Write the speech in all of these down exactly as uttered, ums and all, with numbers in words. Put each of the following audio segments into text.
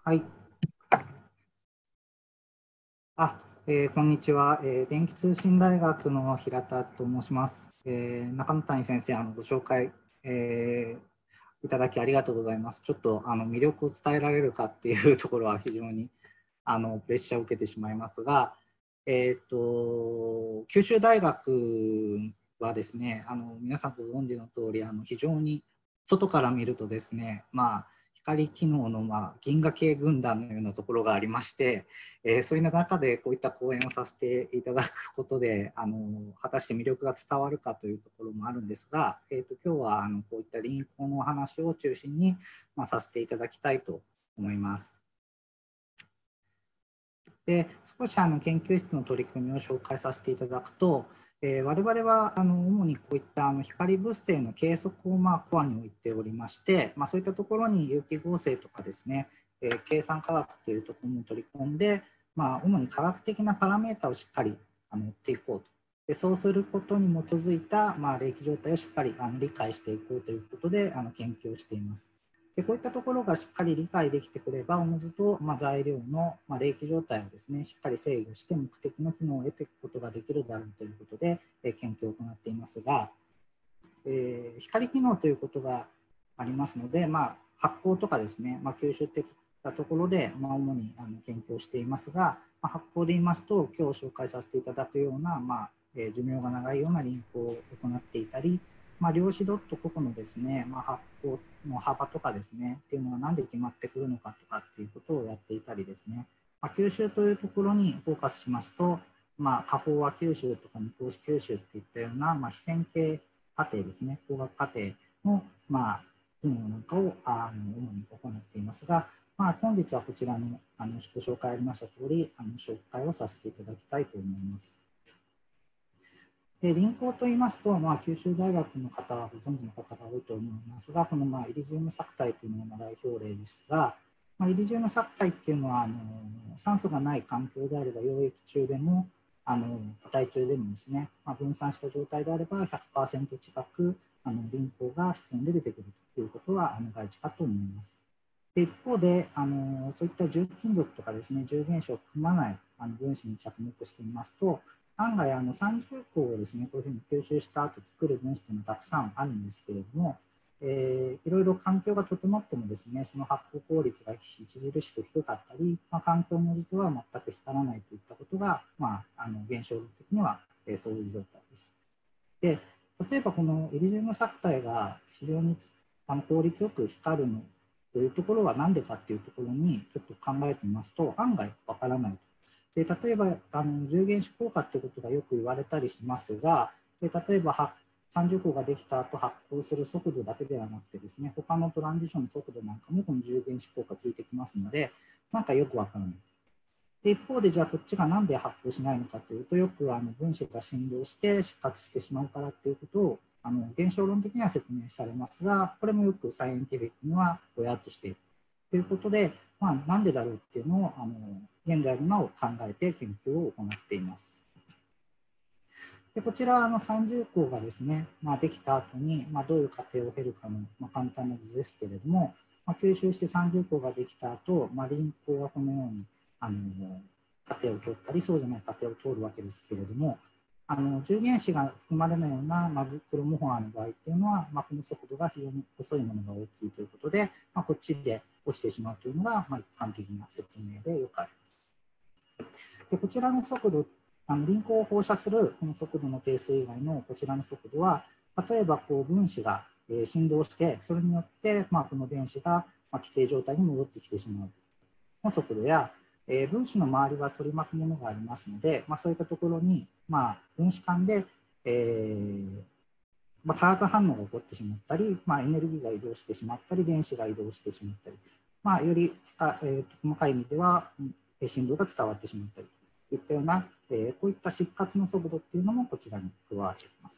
はい。あ、えーこんにちは、えー電気通信大学の平田と申します。えー中野谷先生、あのご紹介、えーいただきありがとうございます。ちょっとあの魅力を伝えられるかっていうところは非常にあのプレッシャーを受けてしまいますが、えーと、九州大学はですね、あの皆さんご存知の通り、あの非常に外から見るとですね、まあ、光機能の、まあ、銀河系軍団のようなところがありまして、えー、そういう中でこういった講演をさせていただくことで、あの果たして魅力が伝わるかというところもあるんですが、えーと、今日はあのこういった臨床のお話を中心に、まあ、させていただきたいと思います。で少しあの研究室の取り組みを紹介させていただくと、えー、我々はあの主にこういったあの光物性の計測をまあコアに置いておりまして、まあ、そういったところに有機合成とかですね、えー、計算科学というところも取り込んで、まあ、主に科学的なパラメータをしっかりあの追っていこうと。でそうすることに基づいた、まあ、冷気状態をしっかりあの理解していこうということであの研究をしています。でこういったところがしっかり理解できてくれば、おのずと、まあ、材料の、まあ、冷気状態をですね、しっかり制御して目的の機能を得ていくことができるだろうということで、えー、研究を行っていますが、えー、光機能ということがありますので、まあ、発光とかですね、まあ、吸収的なところで、まあ、主にあの研究をしていますが、まあ、発光で言いますと、今日紹介させていただくような、まあえー、寿命が長いような輪行を行っていたり、まあ、量子ドット個々のですね、まあ、発光の幅とかですね、っていうのが何で決まってくるのかとかっていうことをやっていたりですね、まあ、吸収というところにフォーカスしますと、まあ、下方は吸収とか二等子吸収っていったような、まあ、非線形過程ですね、工学過程の、まあ、機能なんかをあの主に行っていますが、まあ、本日はこちらのあのご紹介ありました通り、あの紹介をさせていただきたいと思います。で臨床といいますと、まあ、九州大学の方はご存知の方が多いと思いますが、この、まあ、イリジウム錯体というのが代表例ですが、まあ、イリジウム錯体っていうのはあの酸素がない環境であれば溶液中でもあの気体中でもですね、まあ、分散した状態であれば ひゃくパーセント 近くあの臨床が室温で出てくるということはあの外地かと思います。で一方であのそういった重金属とかですね重原子を含まないあの分子に着目してみますと、案外あの三重項をですねこういうふうに吸収した後作る分子というのはたくさんあるんですけれども、えー、いろいろ環境が整ってもですねその発光効率が著しく低かったり、まあ、環境に応じては全く光らないといったことが、まあ、あの現象的には、えー、そういう状態です。で例えばこのイリジウム錯体が非常にあの効率よく光るのというところは何でかっていうところにちょっと考えてみますと案外わからないと。で例えばあの重原子効果ということがよく言われたりしますが、で例えばさんじゅう項ができた後発光する速度だけではなくてですね、他のトランジションの速度なんかもこの重原子効果効いてきますので、なんかよくわからない。で一方でじゃあこっちが何で発光しないのかというと、よくあの分子が振動して失活してしまうからということをあの現象論的には説明されますが、これもよくサイエンティフィックにはぼやっとしているということで、まあ、なんでだろうっていうのをあの現在の今を考えて研究を行っています。でこちらはあのさんじゅう項がですね、まあ、できた後に、まあ、どういう過程を経るかの、まあ、簡単な図ですけれども、まあ、吸収してさんじゅう項ができた後、まあ、臨光がこのようにあの過程を通ったりそうじゃない過程を通るわけですけれども、あの重原子が含まれないような、まあ、クロモフォアの場合っていうのは、まあ、この速度が非常に遅いものが大きいということで、まあ、こっちで落ちてしまうというのが、まあ、一般的な説明でよくあります。でこちらの速度あの臨光を放射するこの速度の定数以外のこちらの速度は、例えばこう分子が振動して、それによって、まあ、この電子が規定状態に戻ってきてしまうの速度や、えー、分子の周りは取り巻くものがありますので、まあ、そういったところに、まあ、分子間で、えーまあ、化学反応が起こってしまったり、まあ、エネルギーが移動してしまったり、電子が移動してしまったり、まあ、より、えー、細かい意味では振動が伝わってしまったりといったような、えー、こういった失活の速度っていうのもこちらに加わってきます。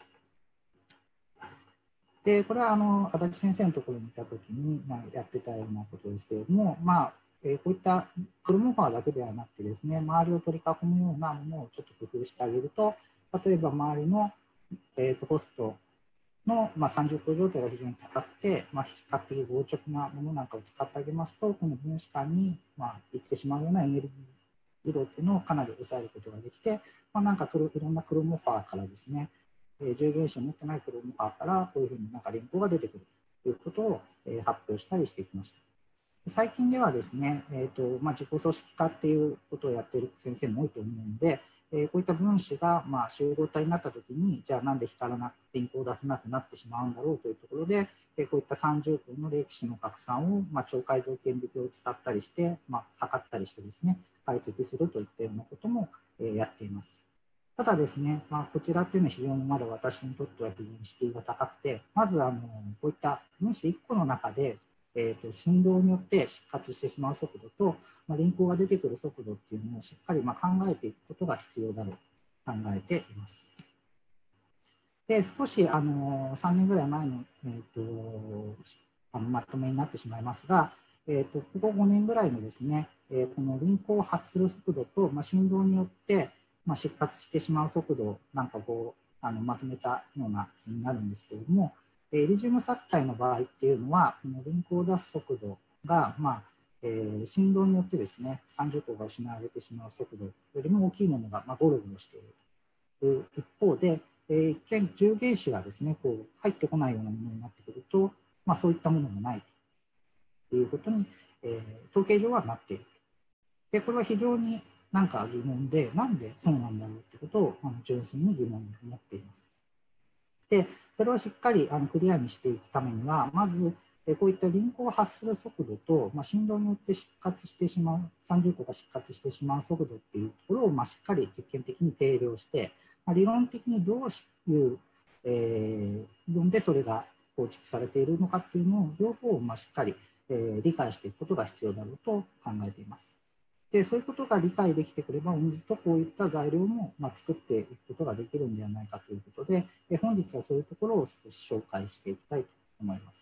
でこれはあの足立先生のところにいたときに、まあ、やってたようなことですけれども、まあえー、こういったクロモファーだけではなくてですね、周りを取り囲むようなものをちょっと工夫してあげると、例えば周りの、えー、とホストの、まあ、三重構状態が非常に高くて、まあ、比較的強直なものなんかを使ってあげますと、この分子間に、まあ、行ってしまうようなエネルギー移動というのをかなり抑えることができて、まあ、なんかいろんなクロモファーからですね、重原子を持ってないクロモファーからこういうふうになんか連行が出てくるということを発表したりしてきました。最近ではですね、えーとまあ、自己組織化っていうことをやっている先生も多いと思うので、えー、こういった分子がまあ集合体になったときに、じゃあなんで光らなくリンクを出せなくなってしまうんだろうというところで、えー、こういった三重項の歴史の拡散を、まあ、超解像顕微鏡を使ったりして、まあ、測ったりしてですね、解析するといったようなことも、えー、やっています。ただですね、まあ、こちらというのは非常にまだ私にとっては非常に敷居が高くて、まずあのこういった分子いっこの中で、えー、と振動によって失活してしまう速度と、まあ、輪行が出てくる速度っていうのをしっかりまあ考えていくことが必要だろうと考えています。で少しあのさんねんぐらい前の、えー、とあのまとめになってしまいますが、えー、とここごねんぐらいのですね、えー、この輪行を発する速度と、まあ、振動によって、まあ、失活してしまう速度なんかこうあのまとめたような図になるんですけれども、イリジウム錯体の場合っていうのは、この輪行を出す速度が、まあえー、振動によってですね、三重項が失われてしまう速度よりも大きいものが、まあ、ゴロゴロしている一方で、えー、一見重原子がですね、こう入ってこないようなものになってくると、まあ、そういったものがないということに、えー、統計上はなっている。で、これは非常になんか疑問で、なんでそうなんだろうということをあの純粋に疑問に思っています。で、それをしっかりあのクリアにしていくためには、まず、こういった輪行を発する速度と、まあ、振動によって失活してしまう、三重項が失活してしまう速度っていうところを、まあ、しっかり実験的に定量して、まあ、理論的にどういう、えー、理論でそれが構築されているのかっていうのを、両方をまあしっかり、えー、理解していくことが必要だろうと考えています。でそういうことが理解できてくれば、おのずとこういった材料もまあ作っていくことができるんではないかということで、本日はそういうところを少し紹介していきたいと思います。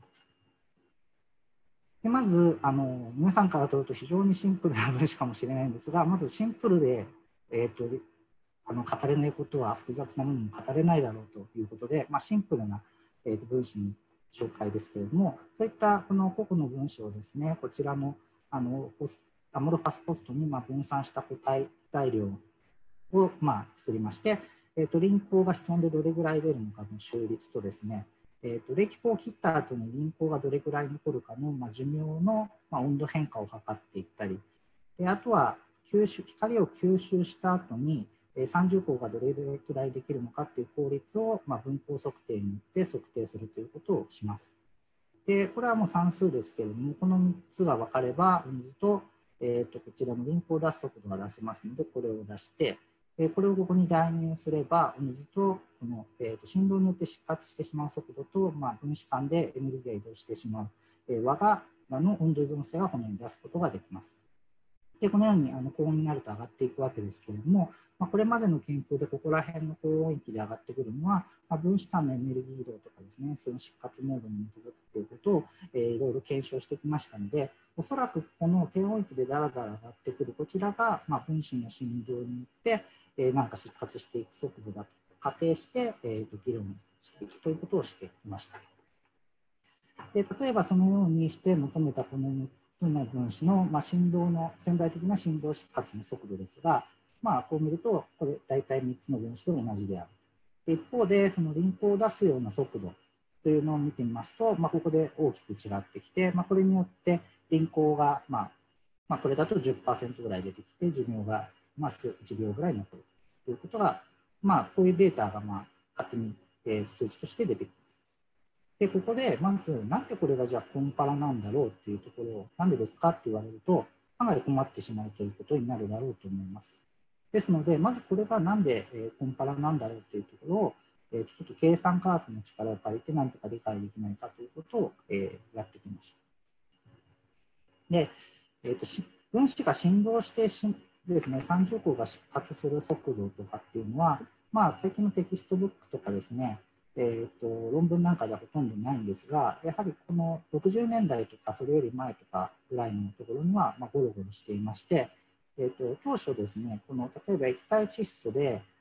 でまずあの、皆さんから取ると非常にシンプルな話かもしれないんですが、まずシンプルで、えーと、あの語れないことは複雑なものに語れないだろうということで、まあ、シンプルな、えーと、分子の紹介ですけれども、そういったこの個々の分子をですね、こちらのあのアモロファスポストにまあ分散した固体材料をまあ作りまして、えー、と輪行が室温でどれぐらい出るのかの周率とですね、えー、と冷気口を切った後に輪行がどれぐらい残るかのまあ寿命のまあ温度変化を測っていったり、であとは吸収光を吸収した後に三重項がどれくらいできるのかという効率をまあ分光測定によって測定するということをします。でこれはもう算数ですけれども、このみっつが分かれば、おのずと、えー、とこちらの輪行を出す速度が出せますので、これを出して、これをここに代入すれば、おのずとこの、えー、と振動によって失活してしまう速度と、まあ、分子間でエネルギーが移動してしまう、えー、輪がの温度依存性がこのように出すことができます。でこのようにあの高温になると上がっていくわけですけれども、まあ、これまでの研究でここら辺の高温域で上がってくるのは、まあ、分子間のエネルギー移動とかですね、その失活モードに基づくということを、えー、いろいろ検証してきましたので、おそらくこの低温域でだらだら上がってくるこちらが、まあ、分子の振動によって、えー、なんか失活していく速度だと仮定して、えー、と議論していくということをしてきました。で例えばそのようにして求めたこのみっつの分子の、まあ、振動の潜在的な振動失活の速度ですが、まあ、こう見るとこれ大体みっつの分子と同じである。で一方でその輪行を出すような速度というのを見てみますと、まあ、ここで大きく違ってきて、まあ、これによって輪行が、まあまあ、これだと じゅっパーセント ぐらい出てきて、寿命がまあいちびょうぐらい残るということが、まあ、こういうデータがまあ勝手に数値として出てきます。で、ここで、まず、なんでこれがじゃあコンパラなんだろうっていうところを、なんでですかって言われると、かなり困ってしまうということになるだろうと思います。ですので、まずこれがなんでコンパラなんだろうというところを、ちょっと計算科学の力を借りて、なんとか理解できないかということをやってきました。で、えー、と分子が振動してしですね、三重項が失活する速度とかっていうのは、まあ、最近のテキストブックとかですね、えー、と論文なんかではほとんどないんですが、やはりこのろくじゅうねんだいとかそれより前とかぐらいのところには、まあ、ゴロゴロしていまして、えー、と当初ですね、この例えば液体窒素で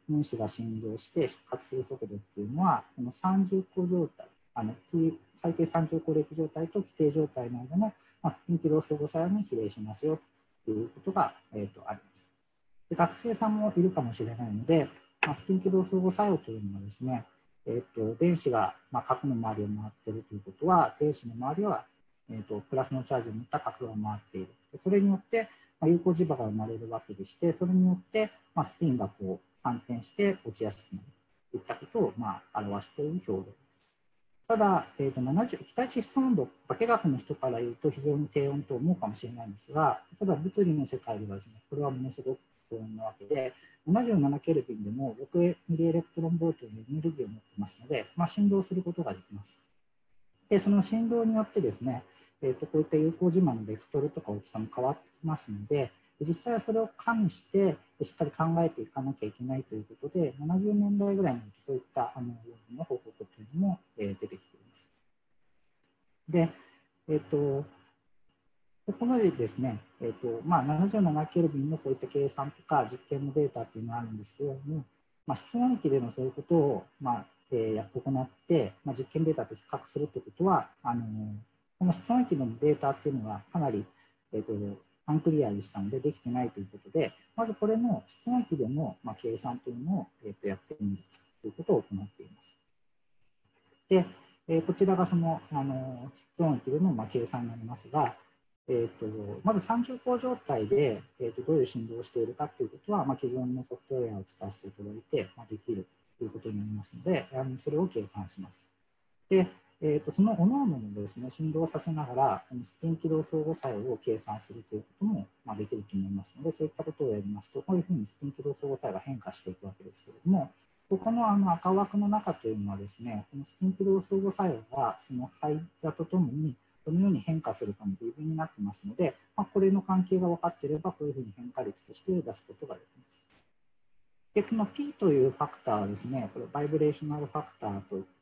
分子が振動して出発する速度っていうのは、この三重個状態、あの最低三重個列状態と規定状態の間の、まあ、スピン起動相互作用に比例しますよということが、えー、とあります。で学生さんもいるかもしれないので、まあ、スピン起動相互作用というのはですね、えー、と電子が、まあ、核の周りを回っているということは、電子の周りは、えー、とプラスのチャージを持った核が回っている。でそれによって、まあ、有効磁場が生まれるわけでして、それによって、まあ、スピンがこう反転して落ちやすくなるといったことを、まあ、表している表現です。ただ、えー、とななじゅう気体窒素温度、化学の人から言うと非常に低温と思うかもしれないんですが、例えば物理の世界ではですね、これはものすごく高温なわけで、ななじゅうななケルビンでもろくミリエレクトロンボルトのエネルギーを持っていますので、まあ、振動することができます。で、その振動によってですね、えー、とこういった有効磁場のベクトルとか大きさも変わってきますので、実際はそれを加味してしっかり考えていかなきゃいけないということで、ななじゅうねんだいぐらいになるとそういったあのの報告というのも、えー、出てきています。で、えっ、ー、と、ここでですね、えーとまあ、ななじゅうななケルビンのこういった計算とか実験のデータっていうのがあるんですけれども、まあ、室温域でのそういうことを、まあえー、行って、まあ、実験データと比較するということは、あのこの室温域のデータっていうのがかなり、えーと、アンクリアでしたのでできてないということで、まずこれの室温域での、まあ、計算というのを、えー、とやってみるということを行っています。で、えー、こちらがその、あの室温域での、まあ、計算になりますが、えー、とまず三重個状態で、えー、とどういう振動をしているかということは、まあ、既存のソフトウェアを使わせていただいて、まあ、できるということになりますので、あのそれを計算します。で、えー、とその各々のですね、振動させながら、このスピン起動相互作用を計算するということも、まあ、できると思いますので、そういったことをやりますと、こういうふうにスピン起動相互作用が変化していくわけですけれども、ここのあの赤枠の中というのはですね、このスピン起動相互作用がその排座とともにどのように変化するかの微分になっていますので、まあ、これの関係が分かっていれば、こういうふうに変化率として出すことができます。で、この P というファクターはですね、これバイブレーショナルファクターといって、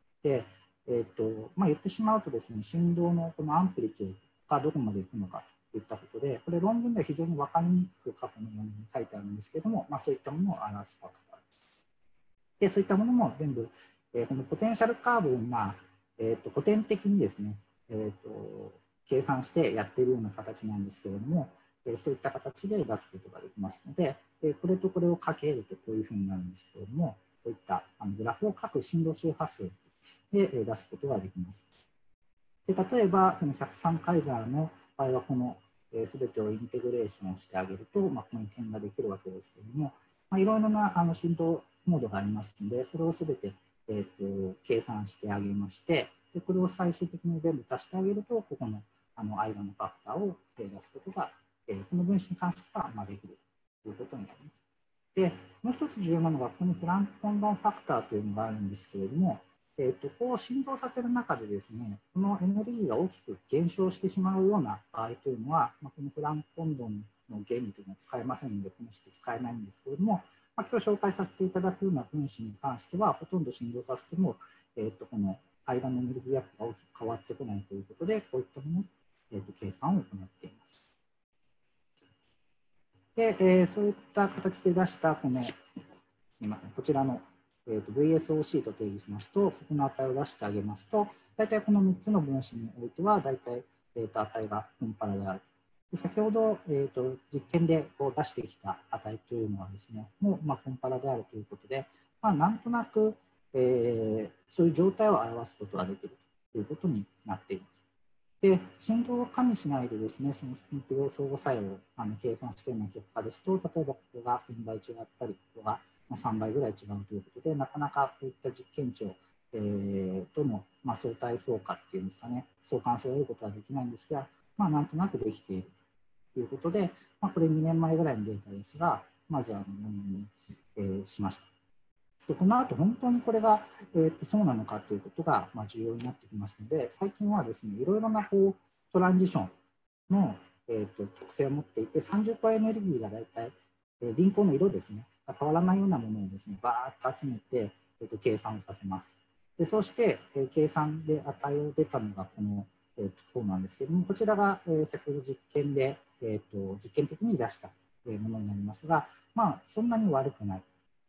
えーとまあ、言ってしまうとですね、振動のこのアンプリチュードがどこまでいくのかといったことで、これ論文では非常に分かりにくく過去のように書いてあるんですけれども、まあ、そういったものを表すファクターです。で、そういったものも全部、えー、このポテンシャルカーブを、まあえー、と古典的にですね、えー、と計算してやっているような形なんですけれども、えー、そういった形で出すことができますので、えー、これとこれをかけるとこういうふうになるんですけれども、こういったあのグラフを各振動周波数で出すことができます。で例えば、このひゃくさんカイザーの場合は、このすべてをインテグレーションしてあげると、まあ、ここに点ができるわけですけれども、まあ、いろいろなあの振動モードがありますので、それをすべて、えー、と計算してあげまして、でこれを最終的に全部足してあげると、ここのあの間のファクターを出すことが、えー、この分子に関してはまあできるということになります。で、もう一つ重要なのが、ここにフランク・コンドンファクターというのがあるんですけれども、えー、とこう振動させる中でですね、このエネルギーが大きく減少してしまうような場合というのは、まあ、このフランク・コンドンの原理というのは使えませんので、この式使えないんですけれども、まあ、今日紹介させていただくような分子に関しては、ほとんど振動させても、えー、とこの間のエネルギーアップが大きく変わってこないということで、こういったもの、えー、と計算を行っています。で、えー、そういった形で出したこのこちらの、えー、と ブイエスオーシー と定義しますと、そこの値を出してあげますと、大体このみっつの分子においては、大体、えー、と値がコンパラである。で先ほど、えー、と実験でこう出してきた値というのはですね、もうまあコンパラであるということで、まあ、なんとなく、えー、そういう状態を表すことができるということになっています。で、振動を加味しないでですね、そのスピン起動相互作用をあの計算しているような結果ですと、例えばここがせんばい違ったり、ここがさんばいぐらい違うということで、なかなかこういった実験値を、えー、との、まあ、相対評価っていうんですかね、相関性を得ることはできないんですが、まあ、なんとなくできているということで、まあ、これにねんまえぐらいのデータですが、まずあの論文に、えー、しました。でこの後本当にこれが、えー、とそうなのかということが、まあ、重要になってきますので、最近はですね、いろいろなこうトランジションの、えー、と特性を持っていて、さんじゅっパーエネルギーが大体、えー、輪行の色ですね、変わらないようなものをですね、バーッと集めて、えー、と計算をさせます。でそして、えー、計算で値を出たのがこの、えー、とそうなんですけれども、こちらが、えー、先ほど実験で、えー、と実験的に出したものになりますが、まあ、そんなに悪くない。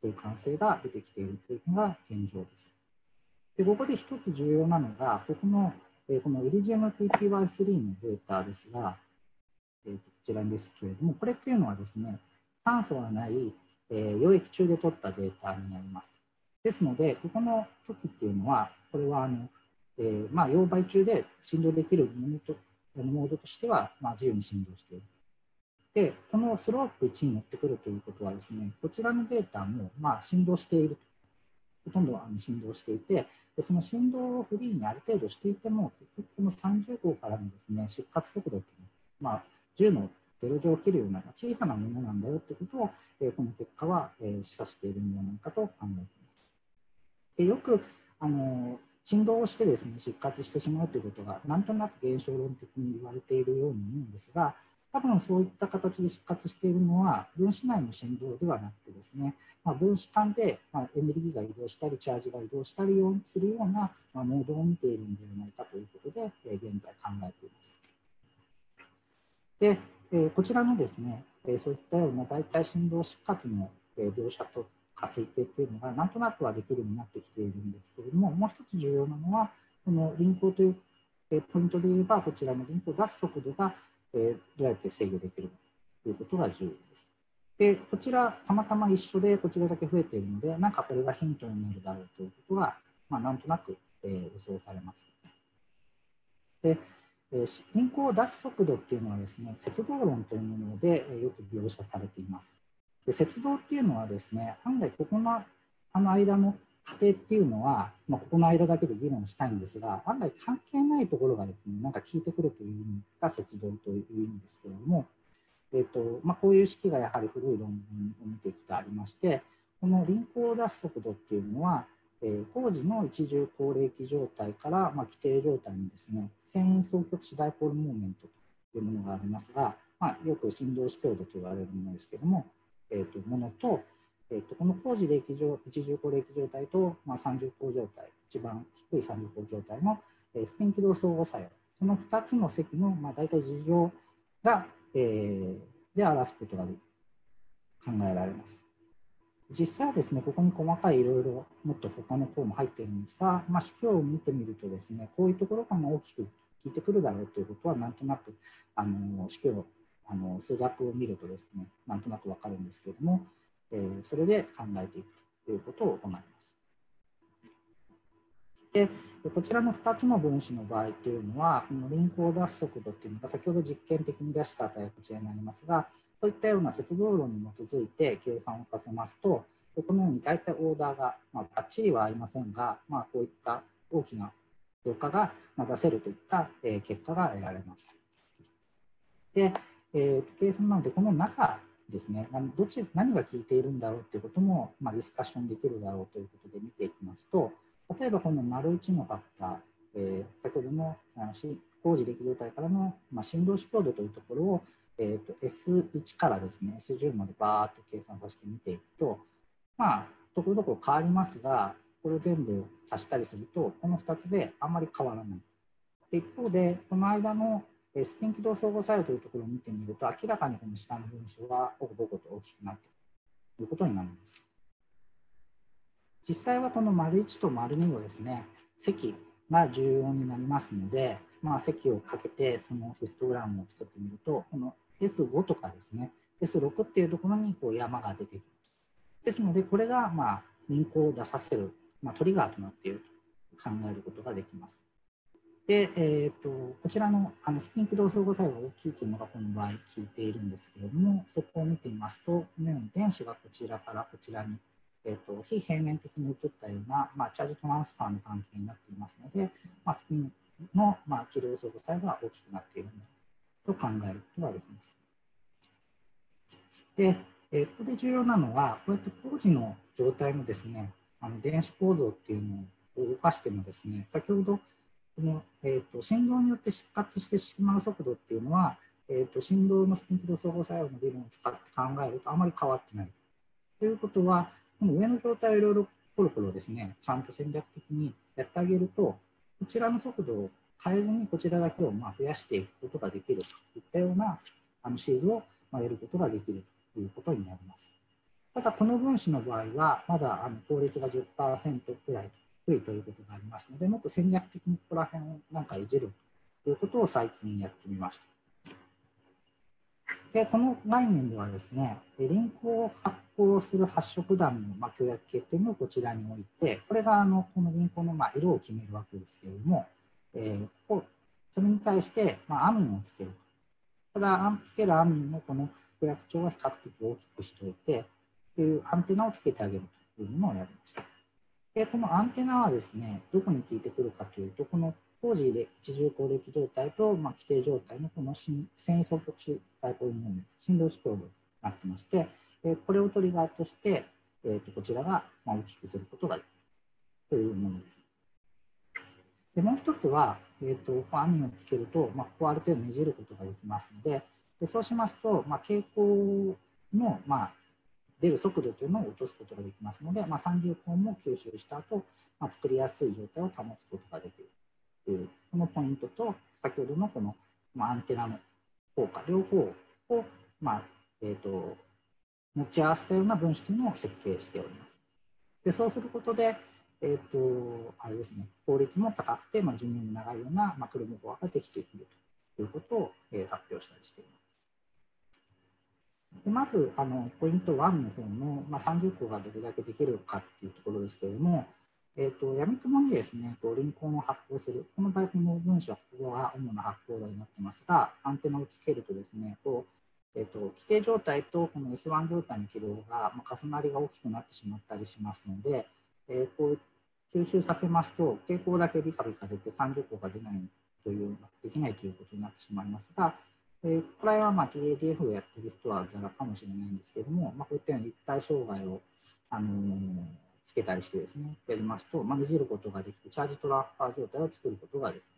交換性が出てきているというのが現状です。でここで一つ重要なのが、ここの、えー、このイリジウム ピーピーワイスリー のデータですが、えー、こちらですけれども、これっていうのはですね、炭素がない、えー、溶液中で取ったデータになります。ですので、ここの時っていうのは、これはあの、えーまあ、溶媒中で振動できるモードとモードとしては、まあ、自由に振動している。で、このスロープいちに乗ってくるということはですね、こちらのデータもまあ振動している。ほとんどあの振動していて、でその振動をフリーにある程度していても、結局このさんじゅう号からのですね、出発速度っていうのは、まあ、じゅうのゼロ乗を切るような小さなものなんだよということを、えー、この結果は、えー、示唆しているのではないかと考えています。でよくあの振動をしてですね、失活してしまうということが、なんとなく現象論的に言われているように思うんですが、多分そういった形で失活しているのは、分子内の振動ではなくてですね、まあ、分子間で、まあ、エネルギーが移動したり、チャージが移動したりするような、まあ、モードを見ているのではないかということで、えー、現在考えています。で、えー、こちらのですね、えー、そういったような大体振動失活の、えー、描写とか推定というのがなんとなくはできるようになってきているんですけれども、もう一つ重要なのは、この輪行という、えー、ポイントで言えば、こちらの輪行を出す速度が、えー、どうやって制御できるかということが重要です。で、こちら、たまたま一緒でこちらだけ増えているので、なんかこれがヒントになるだろうということが、まあ、なんとなく、えー、予想されます。で、輪行を出す速度っていうのはですね、節動論というものでよく描写されています。で節動っていうのはですね、案外ここのあの間の過程っていうのは、まあ、ここの間だけで議論したいんですが、案外関係ないところがですね、なんか効いてくるという意味が節動という意味ですけれども、えーとまあ、こういう式がやはり古い論文を見ていくとありまして、この輪行を出す速度っていうのは、えー、工事の一重高冷気状態から、まあ、規定状態にですね、遷移双極子ダイポールモーメントというものがありますが、まあ、よく振動子強度と言われるものですけれども、えー、とものと、えー、とこの工事冷気状一重高冷気状態と、まあ、三重高状態、一番低い三重高状態の、えー、スピン起動相互作用、そのふたつの積の、まあ、大体事情が、えー、で表すことが考えられます。実際はですね、ここに細かいいろいろもっと他の項も入っているんですが、まあ、式を見てみるとですね、こういうところから大きく効いてくるだろうということは、なんとなくあの式をあの数学を見るとですね、なんとなく分かるんですけれども、えー、それで考えていくということを行います。で、こちらのふたつの分子の場合というのは、この輪行を出す速度というのが、先ほど実験的に出した値がこちらになりますが、そういったような節動論に基づいて計算をさせますと、このように大体オーダーが、まあ、ばっちりはありませんが、まあ、こういった大きな増加が出せるといった結果が得られます。で、えー、計算なので、この中ですね、どっち何が効いているんだろうということも、まあ、ディスカッションできるだろうということで見ていきますと、例えばこの丸いちのファクター、えー、先ほどの工事歴状態からの、まあ、振動子強度というところを、えー、と エスワン からですね エスじゅう までバーっと計算させて見ていくと、まあ、ところどころ変わりますが、これを全部足したりすると、このふたつであんまり変わらない。で一方で、この間のスピン起動相互作用というところを見てみると、明らかにこの下の分子はボコボコと大きくなっているということになります。実際はこの丸いちと丸にをですね、積が重要になりますので、まあ、積をかけてそのヒストグラムを作ってみると、この エスファイブ とかですね、エスシックス っていうところにこう山が出てきます。ですので、これがまあ輪行を出させる、まあ、トリガーとなっていると考えることができます。で、えー、とこちらのあのスピン起動相互作用が大きいというのがこの場合効いているんですけれども、そこを見てみますと、このように電子がこちらからこちらに、えー、と非平面的に移ったような、まあ、チャージトランスファーの関係になっていますので、まあ、スピンの、まあ、起動相互作用が大きくなっていると考えることができます。で、えー、ここで重要なのは、こうやって工事の状態のですね、あの電子構造っていうのを動かしてもですね、先ほどこの、えー、と振動によって失活してしまう速度っていうのは、えー、と振動のスピン起動相互作用の理論を使って考えるとあまり変わってない。ということは、この上の状態をいろいろコロコロですね、ちゃんと戦略的にやってあげると、こちらの速度を変えずにこちらだけをまあ増やしていくことができるといったようなあのシーズを得ることができるということになります。 ただ、この分子の場合は、まだあの効率が じゅっパーセント くらい低いということがありますので、もっと戦略的にここら辺をなんかいじるということを最近やってみました。で、この概念ではですね、リンクを発行する発色弾の強約系っていうのをこちらに置いて、これがあのこのリンクのまあ色を決めるわけですけれども、えー、こそれに対してまあアミンをつける。ただ、つけるアミンのこの強約長は比較的大きくしておいて、というアンテナをつけてあげるというものをやりました。で、このアンテナはですね、どこに効いてくるかというと、この当時で一重攻撃状態と、まあ、規定状態のこの繊維双極子ダイポールモーメント、振動子強度になってまして、これをトリガーとして、えー、とこちらが大きくすることができるというものです。でもう一つは、えー、とアミンをつけると、まあ、ここある程度ねじることができますので、でそうしますと、まあ、蛍光の、まあ、出る速度というのを落とすことができますので、まあ、三重光も吸収した後、まあ、作りやすい状態を保つことができるという、このポイントと、先ほどのこの、まあ、アンテナの効果、両方を、まあえー、と持ち合わせたような分子というのを設計しております。でそうすることで、えーとあれですね、効率も高くて、まあ、寿命も長いような、まあ、クロモコアができてくるということを、えー、発表したりしています。でまずあのポイントいちの方の、まあ、三重光がどれだけできるかというところですけれども、えーと、闇雲にですね、こうリンコンを発光する、この場合、この分子はここが主な発光台になっていますが、アンテナをつけるとですね、こうえーと、規定状態とこの エスワン 状態の軌道が、まあ、重なりが大きくなってしまったりしますので、えー、こう吸収させますと、蛍光だけビカビカ出て三重光が出ないという、できないということになってしまいますが、えー、これはまあ ティーエーディーエフ をやっている人はざらかもしれないんですけれども、まあ、こういったように立体障害を、あのー、つけたりしてですね、やりますと、まあ、ねじることができて、チャージトランスファー状態を作ることができます。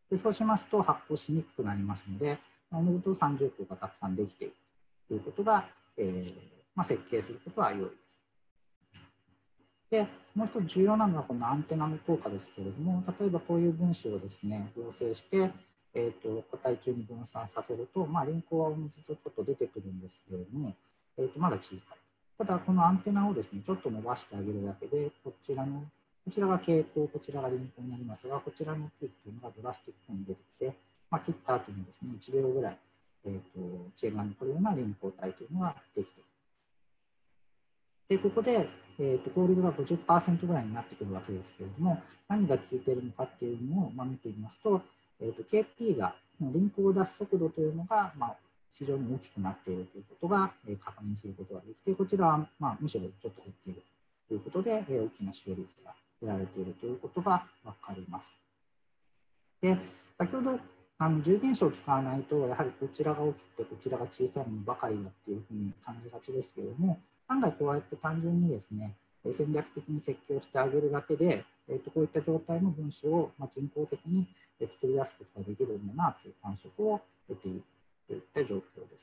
でそうしますと、発光しにくくなりますので、おのずと三重光がたくさんできているということが、えーまあ、設計することは良いです。で、もう一つ重要なのはこのアンテナの効果ですけれども、例えばこういう分子をですね、合成して、えーと、個体中に分散させると、まあ、輪光はおのずとちょっと出てくるんですけれども、えーと、まだ小さい。ただ、このアンテナをですね、ちょっと伸ばしてあげるだけで、こちらの、こちらが蛍光、こちらが輪光になりますが、こちらのピークというのがドラスティックに出てきて、まあ、切った後にですね、いちびょうぐらい、えーと、遅延が残るような輪光体というのができている。で、ここで、えー、と効率が ごじゅっパーセント ぐらいになってくるわけですけれども、何が効いているのかっていうのを、まあ、見てみますと、えー、と ケーピー が、リンクを出す速度というのが、まあ、非常に大きくなっているということが、えー、確認することができて、こちらは、まあ、むしろちょっと減っているということで、えー、大きな使用率が得られているということが分かります。で、先ほどあの重原子を使わないと、やはりこちらが大きくて、こちらが小さいものばかりだっていうふうに感じがちですけれども、案外こうやって単純にですね、戦略的に設計をしてあげるだけで、えー、とこういった状態の分子を人工的に作り出すことができるんだなという感触を得ているといった状況です。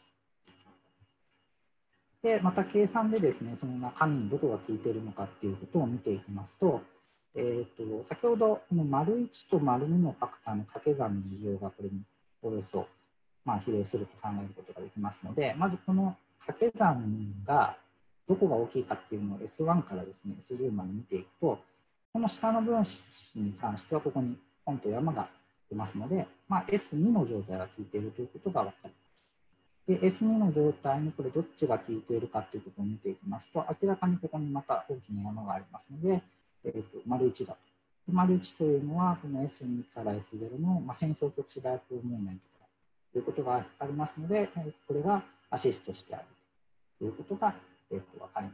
で、また計算でですね、その中身にどこが効いているのかっていうことを見ていきますと、えー、と先ほどこの丸いちと丸にのファクターの掛け算の事情がこれにおよそ、まあ、比例すると考えることができますので、まずこの掛け算がどこが大きいかっていうのを エスワン からですね エスじゅう まで見ていくと、この下の分子に関してはここにポンと山が出ますので、まあ、エスに の状態が効いているということが分かります。で エスに の状態にこれどっちが効いているかということを見ていきますと、明らかにここにまた大きな山がありますので、えー、と丸いちだと。丸いちというのはこの エスに から エスゼロ の、まあ、線相極子ダイポールモーメントということがありますので、これがアシストしてあるということが、えー、と分かります。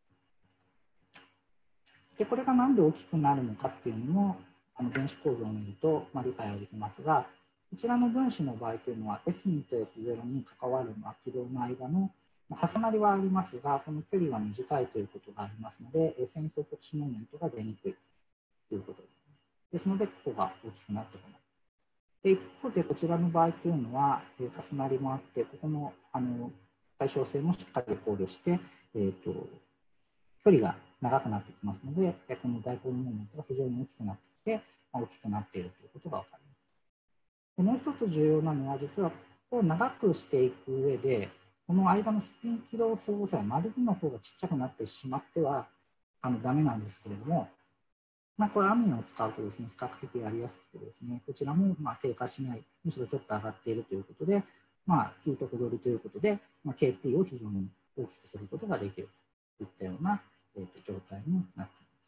で、これがなんで大きくなるのかっていうのも、あの電子構造を見ると、まあ、理解ができますが、こちらの分子の場合というのは エスに と エスゼロ に関わる軌道の間の重なりはありますが、この距離が短いということがありますので、線相極子モーメントが出にくいということですので、ここが大きくなってこない。で一方で、こちらの場合というのは、重なりもあって、ここのあの対称性もしっかり考慮して、えーと、距離が長くなってきますので、このダイポールモーメントが非常に大きくなってきて、大きくなっているということが分かります。でもう一つ重要なのは、実はここを長くしていく上で、 この間のスピン軌道相互作用、丸にの方がちっちゃくなってしまってはあのダメなんですけれども、まあ、これアミンを使うとですね、比較的やりやすくてですね、こちらもまあ低下しない、むしろちょっと上がっているということで、まあ、いいとこ取りということで、まあ、ケーピー を非常に大きくすることができるといったような、えー、と状態になっています。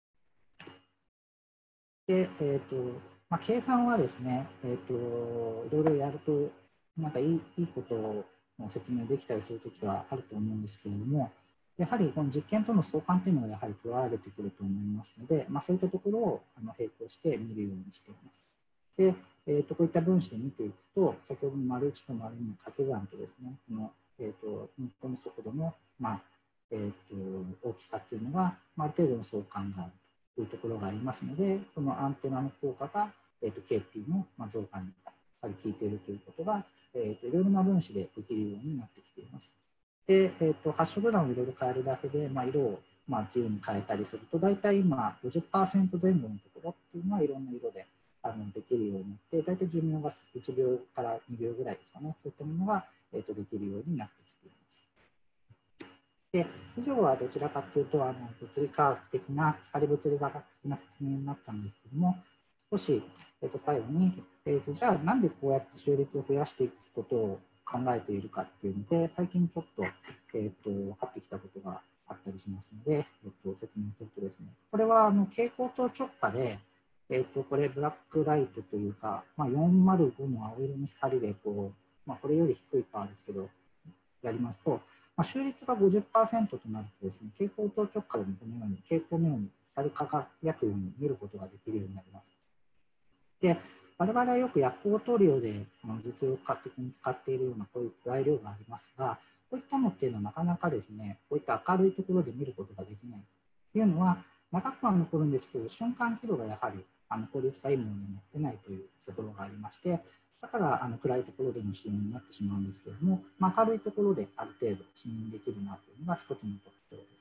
で、えーとまあ、計算はですね、えーと、いろいろやると、なんかいいいいことを説明できたりするときはあると思うんですけれども、やはりこの実験との相関というのがやはり加われてくると思いますので、まあ、そういったところをあの並行して見るようにしています。で、えーと、こういった分子で見ていくと、先ほどの丸いちと丸にの掛け算とですね、この、えーと、日本の速度の、まあえーと、大きさというのが、まあ、ある程度の相関があるというところがありますので、このアンテナの効果が、えーと、ケーピー の増加にやはり効いているということが、えーと、いろいろな分子でできるようになってきています。で、えーと、発色段をいろいろ変えるだけで、まあ、色をまあ自由に変えたりすると、大体今 ごじゅっパーセント 前後のところっていうのはいろんな色であのできるようになって、大体寿命がいちびょうからにびょうぐらいですかね、そういったものが、えーと、できるようになってきています。で、以上はどちらかというと、あの物理科学的な、光物理学的な説明になったんですけども、少し、えー、と最後に、えーと、じゃあなんでこうやって収率を増やしていくことを考えているかっていうので、最近ちょっと、えー、と分かってきたことがあったりしますので、えー、と説明するとですね、これはあの蛍光灯直下で、えー、とこれブラックライトというか、まあ、よんまるごの青色の光でこう、まあ、これより低いパワーですけど、やりますと、まあ、収率が ごじゅっパーセント となるとですね、蛍光灯直下でもこのように蛍光のように光り輝くように見ることができるようになります。で、我々はよく夜光塗料で実用化的に使っているようなこういう材料がありますが、こういったのっていうのはなかなかですね、こういった明るいところで見ることができないというのは、長くは残るんですけど、瞬間輝度がやはりあの効率がいいものになってないというところがありまして、だからあの暗いところでの使用になってしまうんですけれども、まあ、明るいところである程度使用できるなというのが一つの特徴です。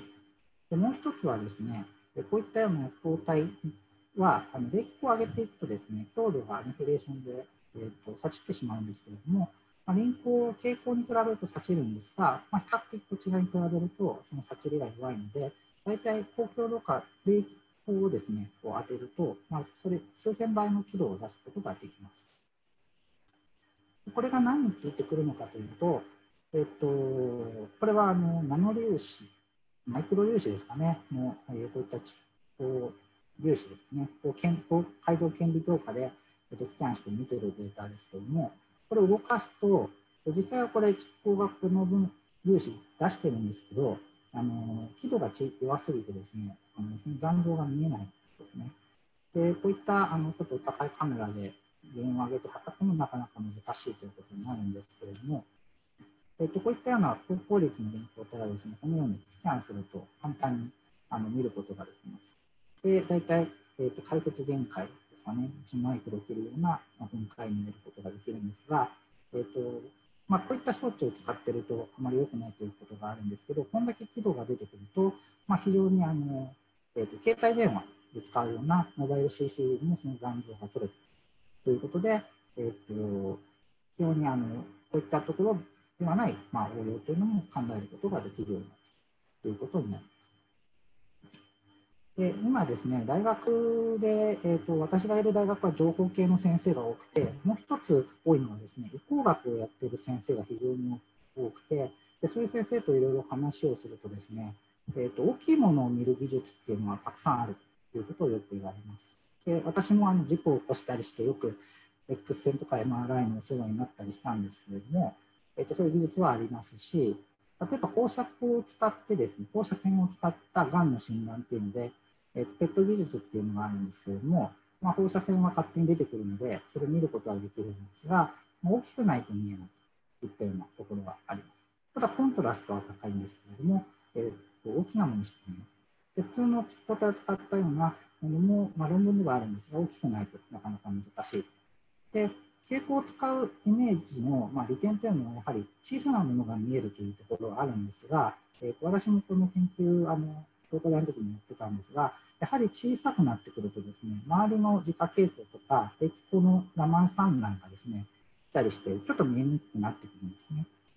でもう一つはですね、こういったような夜光体は、あの冷気を上げていくとですね、強度がアニヒレーションで、えー、とさちってしまうんですけれども、まあ、輪光、蛍光に比べるとさちるんですが、まあ、比較的こちらに比べるとそのさちりが弱いので、大体高強度化、冷気をですね、こう当てると、まあ、それ数千倍の輝度を出すことができます。これが何に効いてくるのかというと、えっと、これはあのナノ粒子、マイクロ粒子ですかね、のこういったこう粒子ですね、こう解像顕微鏡下でスキャンして見ているデータですけれども、これを動かすと、実際はこれ、蓄光がこの分粒子出してるんですけど、あの輝度が弱すぎてですね、あの残像が見えないですね。で、こういったあのちょっと高いカメラで原因を上げて測ってもなかなか難しいということになるんですけれども、えっと、こういったような高効率の電光体はですね、このようにスキャンすると簡単にあの見ることができます。で、大体、えっと、解説限界ですかね、いちマイクロ切るような分解に見ることができるんですが、えっとまあ、こういった装置を使っているとあまり良くないということがあるんですけど、こんだけ輝度が出てくると、まあ、非常にあの、えっと、携帯電話で使うようなモバイル シーシー よりもその残像が取れてくるということで、えっと、非常にあのこういったところではない、まあ、応用というのも考えることができるようになるということになります。で今ですね、大学で、えーと、私がいる大学は情報系の先生が多くて、もう一つ多いのはですね、理工学をやっている先生が非常に多くて、でそういう先生といろいろ話をするとですね、えーと、大きいものを見る技術っていうのはたくさんあるということをよく言われます。で私もあの事故を起こしたりして、よく X 線とか エムアールアイ のお世話になったりしたんですけれども、えーと、そういう技術はありますし、例えば放射光を使ってですね、放射線を使ったがんの診断っていうので、えーと、ペット技術っていうのがあるんですけれども、まあ、放射線は勝手に出てくるので、それを見ることはできるんですが、大きくないと見えないといったようなところがあります。ただ、コントラストは高いんですけれども、えーと、大きなものにして見えない。で普通の個体を使ったようなものも、まあ、論文ではあるんですが、大きくないとなかなか難しい。で蛍光を使うイメージの、まあ、利点というのは、やはり小さなものが見えるというところがあるんですが、えーと、私もこの研究、あの東海大の時にやってたんですが、やはり小さくなってくるとですね、周りの自家蛍光とか、液光のラマン散乱がですね、来たりして、ちょっと見えにくくなってくるんですね。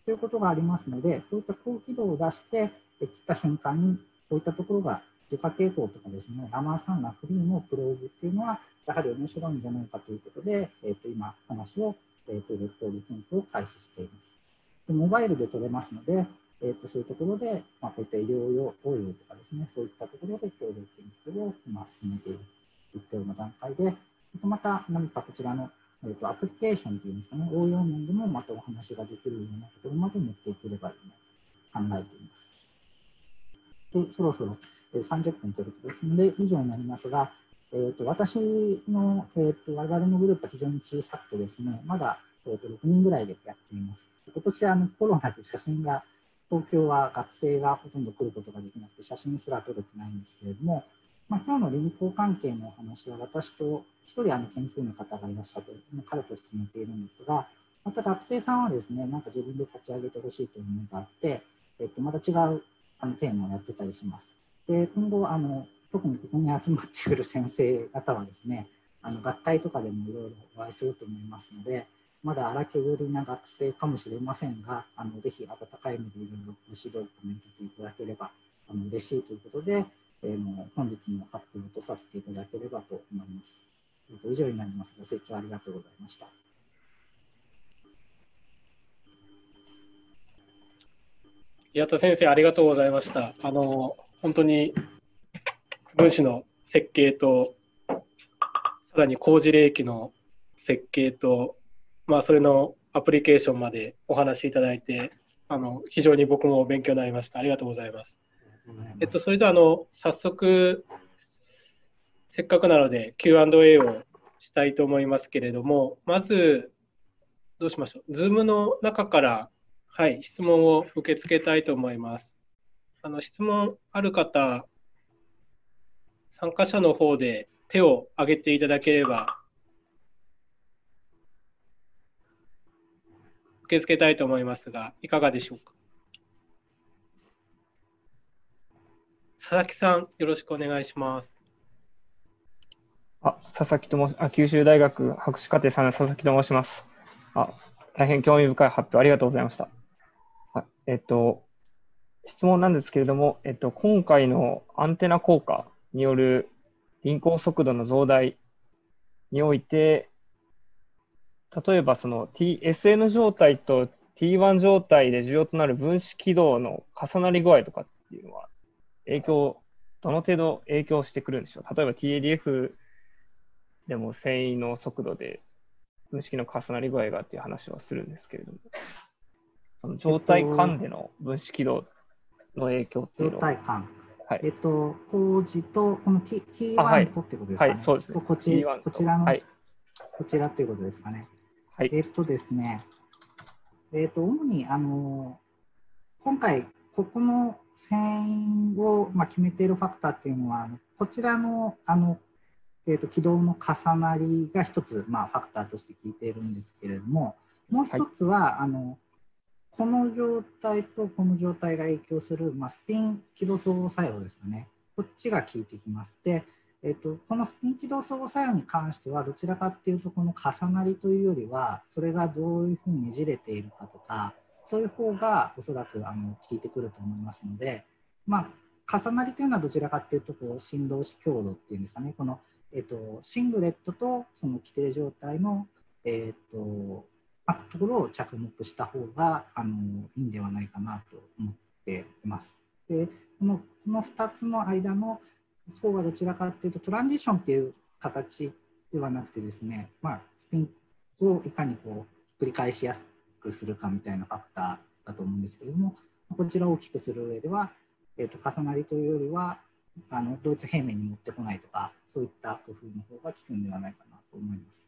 ということがありますので、こういった高輝度を出して切った瞬間に、こういったところが自家傾向とかですね、ラマーサンガフリーのプローブっていうのは、やはり面白いんじゃないかということで、えー、と今、話を、えー、とベクトル研究を開始しています。でモバイルで取れますので、えー、とそういうところで、まあ、こういった医療用オイルとかですね、そういったところで共同研究を今進めているといったような段階で、また何かこちらの、えー、とアプリケーションというんですかね、応用面でもまたお話ができるようなところまで持っていければいいと考えています。でそろそろさんじゅっぷんということですので、以上になりますが、えー、と私の、えー、と我々のグループは非常に小さくてですね、まだ、えー、とろくにんぐらいでやっています。今年はあのコロナで写真が、東京は学生がほとんど来ることができなくて、写真すら撮れてないんですけれども、まあ、今日の臨床関係のお話は、私と一人あの研究員の方がいらっしゃって、彼と進めているんですが、また学生さんはですね、なんか自分で立ち上げてほしいというのがあって、えっと、また違うあのテーマをやってたりします。で今後あの、特にここに集まってくる先生方はですね、あの学会とかでもいろいろお会いすると思いますので、まだ荒削りな学生かもしれませんが、あのぜひ温かい目でいろいろご指導、コメントいただければあの嬉しいということで、えー、もう本日の発表とさせていただければと思います。以上になります。ご清聴ありがとうございました。 宮田先生、ありがとうございました。あの本当に分子の設計と、さらに高次冷気の設計と、まあ、それのアプリケーションまでお話しいただいて、あの非常に僕も勉強になりました。ありがとうございます。えっと、それではあの早速、せっかくなので キューアンドエー をしたいと思いますけれども、まず、どうしましょう。Zoom の中から、はい、質問を受け付けたいと思います。あの質問ある方、参加者の方で手を挙げていただければ、受け付けたいと思いますが、いかがでしょうか。佐々木さん、よろしくお願いします。 あ、佐々木ともあ、九州大学博士課程さんの佐々木と申します。あ、大変興味深い発表ありがとうございました。あえっと、質問なんですけれども、えっと、今回のアンテナ効果による輪行速度の増大において、例えばその T、エスエヌ 状態と ティーワン 状態で重要となる分子軌道の重なり具合とかっていうのは、影響、どの程度影響してくるんでしょう。例えば ティーエーディーエフ でも繊維の速度で分子の重なり具合がっていう話はするんですけれども、その状態間での分子軌道の影響っていうのを、 状態間。 はい、 えっと、工事と、この T ワンはい、 とってことですかね。 はい、そうですね。 こちティーワンこちらの、 はい、 こちらということですかね。 はい、 えっとですね、えっと、主に、あの、今回、ここの線を、まあ、決めているファクターっていうのは、こちらの、あの、えーと、軌道の重なりが一つ、まあ、ファクターとして聞いているんですけれども、もう一つは、はい、あのこの状態とこの状態が影響する、まあ、スピン軌道相互作用ですかね、こっちが効いてきます。で、えーと、このスピン軌道相互作用に関しては、どちらかっていうと、この重なりというよりは、それがどういうふうにねじれているかとか、そういう方がおそらくあの効いてくると思いますので、まあ、重なりというのはどちらかというとこう振動子強度っていうんですかね、この、えーと、シングレットとその規定状態の、えーとまあ、ところを着目した方があのいいんではないかなと思っています。でこのこのふたつの間の方はどちらかというとトランジションっていう形ではなくてですね、まあ、スピンをいかにこうひっくり返しやすくするかみたいなファクターだと思うんですけれども、こちらを大きくする上では、えーと、重なりというよりはあの同一平面に持ってこないとか、そういった工夫の方が効くんではないかなと思います。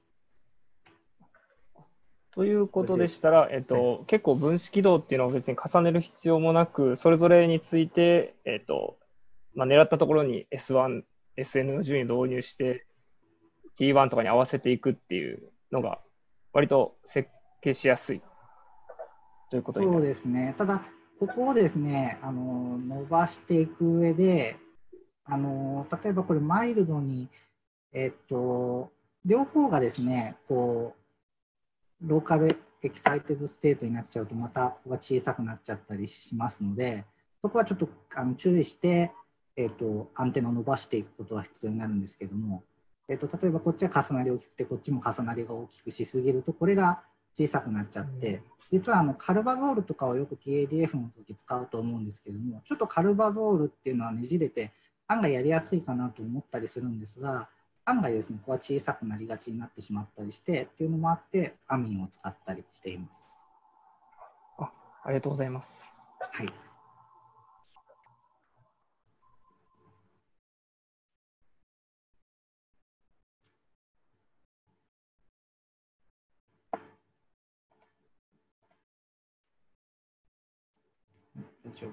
ということでしたら、えっと、はい、結構分子軌道っていうのを別に重ねる必要もなく、それぞれについて、えっとまあ、狙ったところに エスワン、エスエヌ の順位を導入して、ティーワン とかに合わせていくっていうのが、割と設計しやすいということになります。 そうですね。ただ、ここをですね、あの伸ばしていく上で、あの例えばこれマイルドに、えっと、両方がですね、こうローカルエキサイテッドステートになっちゃうと、またここが小さくなっちゃったりしますので、そこはちょっとあの注意して、えーと、アンテナを伸ばしていくことが必要になるんですけれども、えーと、例えばこっちは重なり大きくて、こっちも重なりが大きくしすぎると、これが小さくなっちゃって、実はあのカルバゾールとかをよく ティーエーディーエフ の時使うと思うんですけれども、ちょっとカルバゾールっていうのはねじれて、案外やりやすいかなと思ったりするんですが、案外ですね、ここは小さくなりがちになってしまったりしてっていうのもあって、アミンを使ったりしています。 あ、ありがとうございます。 はい。大丈夫です。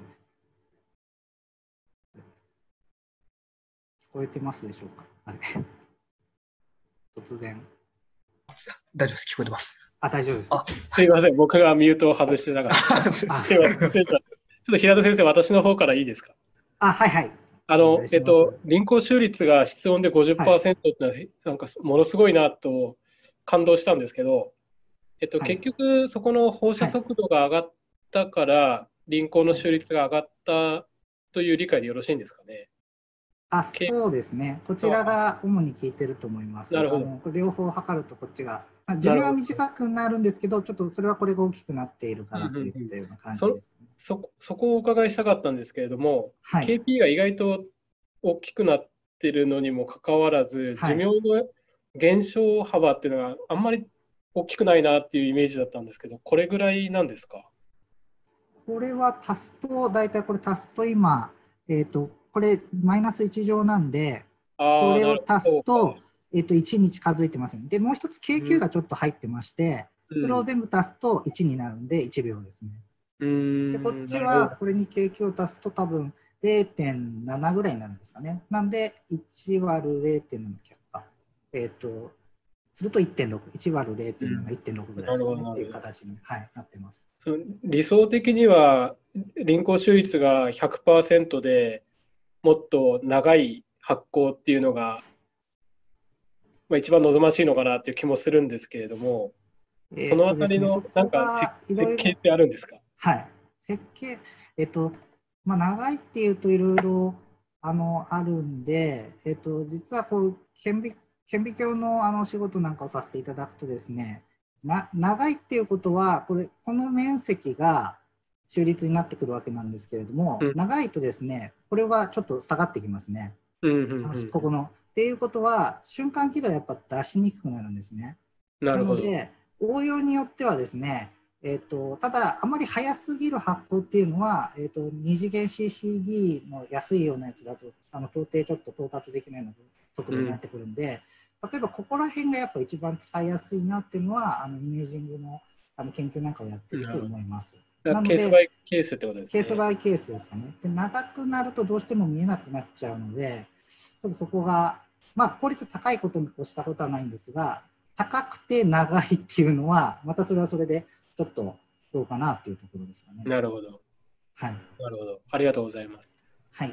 聞こえてますでしょうか。あれ突然。 大丈夫です。聞こえてます。 あ、大丈夫です。 あ、すいません。僕がミュートを外してなかった。すいません。ちょっと平田先生、私の方からいいですか。 あ、はいはい。 あの、えっと、輪行収率が室温で ごじゅっパーセント ってのは、はい、なんかものすごいなと感動したんですけど、えっと、はい、結局、そこの放射速度が上がったから、はい、輪行の収率が上がったという理解でよろしいんですかね。 あ、そうですね。こちらが主に効いてると思います。 なるほど。 あの両方測るとこっちが、まあ、寿命は短くなるんですけど、ちょっとそれはこれが大きくなっているからといったような感じですね。 そ, そ, そこをお伺いしたかったんですけれども、はい、ケーピー が意外と大きくなってるのにもかかわらず、寿命の減少幅っていうのがあんまり大きくないなっていうイメージだったんですけど、これぐらいなんですか？ これは足すと、大体これ足すと今、えっと、これマイナスいち乗なんで、これを足すと、えっと、いちに近づいてますね。で、もう一つ ケーキュー がちょっと入ってまして、うん、それを全部足すといちになるんでいちびょうですね。 うんでこっちはこれに ケーキュー を足すと多分 れいてんなな ぐらいになるんですかね。なんでいち割る れいてんなな 却下。えっと、すると いってんろく、いち割る れいてんなな、いってんろく ぐらいですかね、っていう形に、はい、なってます。 その理想的には輪行収率が ひゃくパーセント でもっと長い発酵っていうのが、まあ、一番望ましいのかなっていう気もするんですけれども、えー、そのあたりのなんか設計ってあるんですか？ はい、設計、えっと、まあ、長いっていうといろいろあのあるんで、えっと、実はこう顕微顕微鏡のあの仕事なんかをさせていただくとですね、な長いっていうことはこれこの面積が収率になってくるわけなんですけれども、うん、長いとですねこれはちょっと下がってきますね。ここのっていうことは瞬間輝度はやっぱ出しにくくなるんですね。 なるほど。 なので応用によってはですね、えー、とただあまり早すぎる発酵っていうのは、えー、とに次元 シーシーディー の安いようなやつだとあの到底ちょっと到達できないような速度になってくるんで、うん、例えばここら辺がやっぱ一番使いやすいなっていうのはあのイメージングのあの研究なんかをやっていると思います。 なのでケースバイケースってことですね。 ケースバイケースですかね。で長くなるとどうしても見えなくなっちゃうので、ちょっとそこが、まあ、効率高いことに越したことはないんですが、高くて長いっていうのは、またそれはそれでちょっとどうかなっていうところですかね。 なるほど。 はい。 なるほど。ありがとうございます。 はい。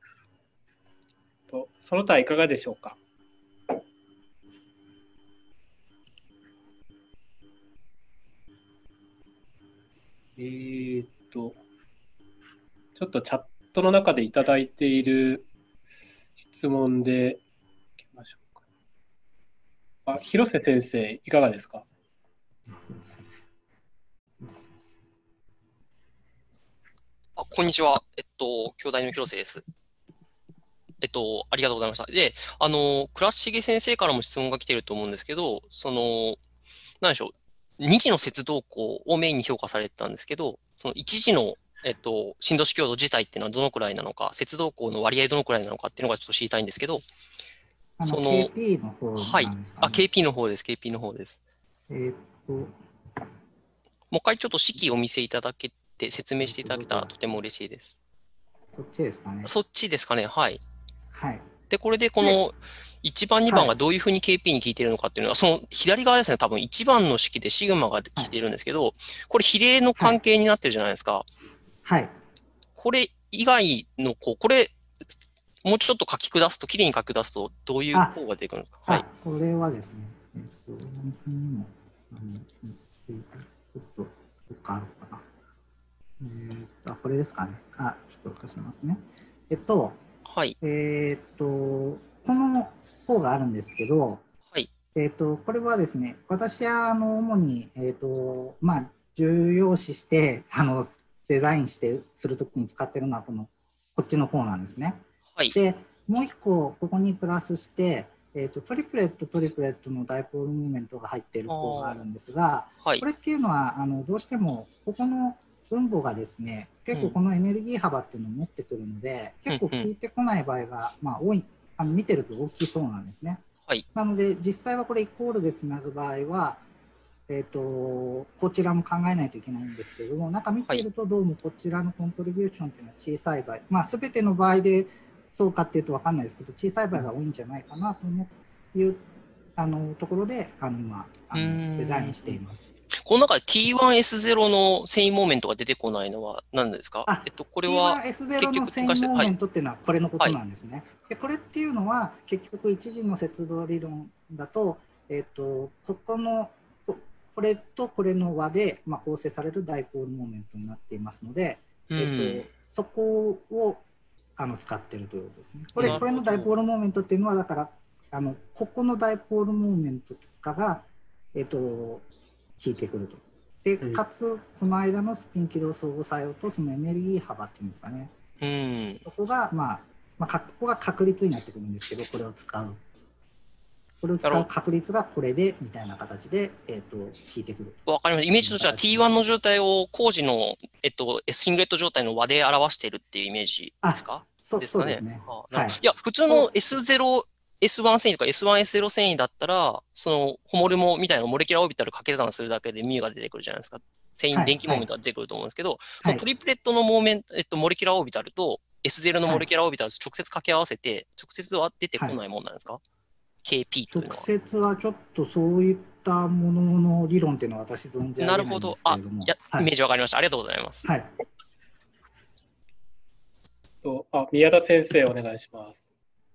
とその他いかがでしょうか。えーっと、ちょっとチャットの中でいただいている質問でいきましょうか。あ、広瀬先生、いかがですか？ あ、こんにちは。えっと、京大の広瀬です。えっと、ありがとうございました。で、あの、倉重先生からも質問が来ていると思うんですけど、その、なんでしょう、に次の節動向をメインに評価されてたんですけど、そのいち次の、えっと、振動子強度自体っていうのはどのくらいなのか、節動向の割合どのくらいなのかっていうのがちょっと知りたいんですけど、 その ケーピー の方ですかね。 はい。あ、ケーピー の方です。ケーピー の方です。 えー、っと、もう一回ちょっと式をお見せいただけて、説明していただけたらとても嬉しいです。 そっちですかね。 そっちですかね。はい。 はい。 で、これでこのいちばん、にばんがどういうふうに ケーピー に効いているのかっていうのは、その左側ですね、多分いちばんの式でシグマが効いているんですけど、これ比例の関係になってるじゃないですか。 はい。これ以外の、こう、これ、もうちょっと書き下すと、きれいに書き下すと、どういう方が出てくるんですか？はい。 これはですね、えっと、 れですかね。あ、ちょっと出しますね。えっと、 はい。 えーっと、この方があるんですけど、 はい。 えーっと、これはですね、私はあの主に、えーっと、まあ、重要視してあのデザインしてするときに使ってるのはこのこっちの方なんですね。 はい。 で、もう一個ここにプラスして、えーと、トリプレット、トリプレットのダイポールムーブメントが入っている方があるんですが、 はい。 これっていうのはあのどうしてもここの分母がですね、結構このエネルギー幅っていうのを持ってくるので、結構効いてこない場合が、まあ、多い、あの見てると大きそうなんですね。 はい。 なので、実際はこれイコールでつなぐ場合は、えーと、こちらも考えないといけないんですけれども、なんか見ているとどうもこちらのコントリビューションっていうのは小さい場合、まあ、全ての場合でそうかっていうと分かんないですけど、小さい場合が多いんじゃないかなというあのところであの今あのデザインしています。 この中で ティーワンエスゼロ の遷移モーメントが出てこないのは何ですか？ あ、 えっと、これティーワンエスゼロは結の遷移局展開して、はい。 モーメントっていうのはこれのことはい。 なんですね。でこれっていうのは結局一次の接動理論だと、えっと、ここのこれとこれの和で、まあ、構成されるダイポールモーメントになっていますので、 うん、 えっと、そこをあの使っているということですね。これ、これのダイポールルモーメントっていうのは、だから、あのここのダイポールモーメントとかが、えっと、効いてくると。で、かつ、この間のスピン軌道相互作用とそのエネルギー幅っていうんですかね。 うん、 そこが、まあ、まあ、ここが確率になってくるんですけど、これを使う。これを使う確率がこれでみたいな形で、えー、と引いてくる。 わかりました。イメージとしては ティーワン の状態を工事の、えっと、S シングレット状態の和で表しているっていうイメージですか？ そですかね。 そうですね。 はあ、はい。いや、普通の エスゼロ、エスワン 繊維とか エスワンエスゼロ 繊維だったら、そのホモルモみたいなモレキュラーオービタル掛け算するだけでミューが出てくるじゃないですか。繊維電気モーメントが出てくると思うんですけど、はい、そのトリプレットのモーメント、えっと、モレキュラーオービタルと エスゼロ のモレキュラーオービタルと直接掛け合わせて、直接は出てこないもんなんですか？はい、ケーピー というのは。 直接はちょっとそういったものの理論っていうのは私存じ上げないんですけれども。 なるほど。あ、いや、はい、イメージわかりました。ありがとうございます。 はい。 あ、宮田先生お願いします。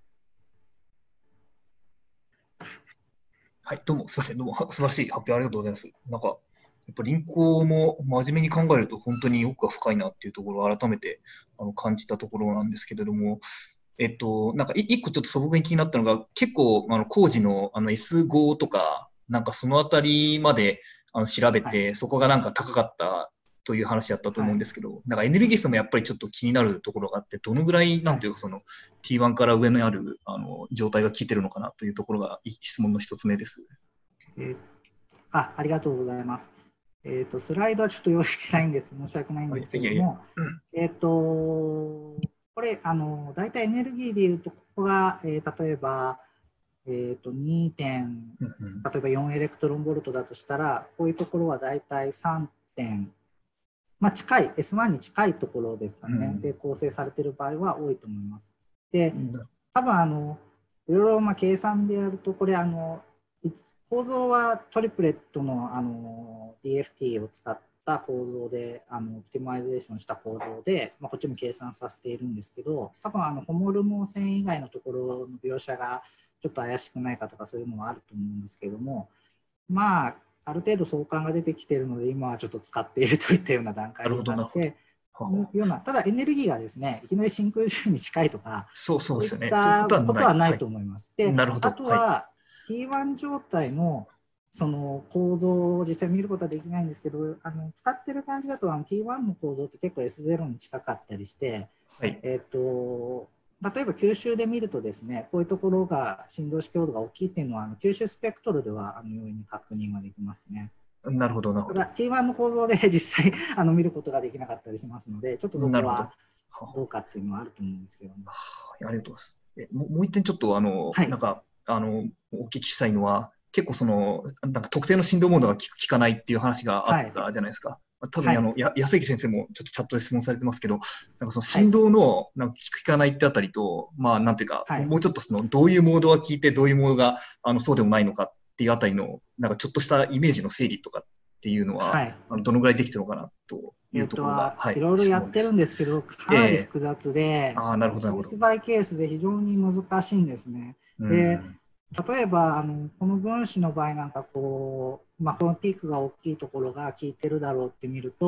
はい、どうもすみません。どうも素晴らしい発表ありがとうございます。なんか、やっぱ輪行も真面目に考えると本当に奥が深いなっていうところを改めてあの感じたところなんですけれども、えっと、なんか一個ちょっと素朴に気になったのが、結構あの工事のあの エスご とか、なんかそのあたりまであの調べて、はい、そこがなんか高かったという話だったと思うんですけど、はい、なんかエネルギー数もやっぱりちょっと気になるところがあって、どのぐらいなんていうかその ティーワン から上にあるあの状態が効いてるのかなというところが質問の一つ目です。 えー、あ、ありがとうございます。えっと、スライドはちょっと用意してないんです。申し訳ないんですけれども、えっと、これ、あの、大体エネルギーでいうと、ここが、えー、例えば、えー、とにてん、例えばよんエレクトロンボルトだとしたら、こういうところは大体さんてん、まあ、近い、エスワン に近いところですかね、うん、で構成されている場合は多いと思います。で、多分あの、いろいろまあ計算でやると、これあの、構造はトリプレットの、あの ディーエフティー を使った構造で、あのオプティマイゼーションした構造で、まあ、こっちも計算させているんですけど、多分あのホモルモ線以外のところの描写がちょっと怪しくないかとかそういうのはあると思うんですけども、まあ、ある程度相関が出てきているので、今はちょっと使っているといったような段階になって、ようなただエネルギーがですね、いきなり真空ジュに近いとか、 そうそうですね。 そういったことはないと思います。で、あとは ティーワン 状態のその構造を実際見ることはできないんですけど、あの使ってる感じだとあの ティーワン の構造って結構 エスゼロ に近かったりして、はい、えっと例えば吸収で見るとですね、こういうところが振動子強度が大きいっていうのはあの吸収スペクトルではあの容易に確認ができますね。 なるほど、なるほど。 ただ ティーワン の構造で実際あの見ることができなかったりしますので、ちょっとそこはどうかっていうのはあると思うんですけども。 ありがとうございます。えももう一点ちょっとあの、はい、なんかあのお聞きしたいのは、結構そのなんか特定の振動モードが効かないっていう話があったじゃないですか。はい、多分あの、はい、や安池先生もちょっとチャットで質問されてますけど、なんかその振動のなんか効く効かないってあたりと、まあなんていうか、はい、もうちょっとそのどういうモードが効いてどういうモードがあのそうでもないのかっていうあたりのなんかちょっとしたイメージの整理とかっていうのは、はい、あのどのぐらいできてるのかなというところが、 はい、いろいろやってるんですけど、かなり複雑で、えー、 あなるほどなるほど、 ケースバイケースで非常に難しいんですね。で、例えばあのこの分子の場合なんかこう、まあ、このピークが大きいところが効いてるだろうって見ると、